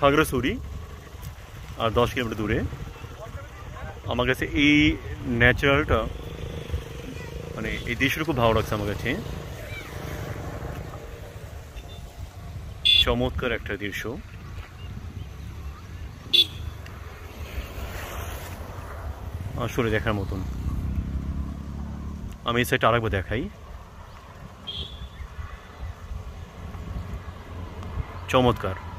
খাগড়াছড়ি আর 10 kilometre দূরে। আমার কাছে এই ন্যাচারালটা মানে এই দৃশ্যটা খুব ভালো লাগছে আমার কাছে। চমৎকার একটা দৃশ্য। আসলে দেখার মতন। আমি এই সাইডটা আরেকবার দেখাই। চমৎকার।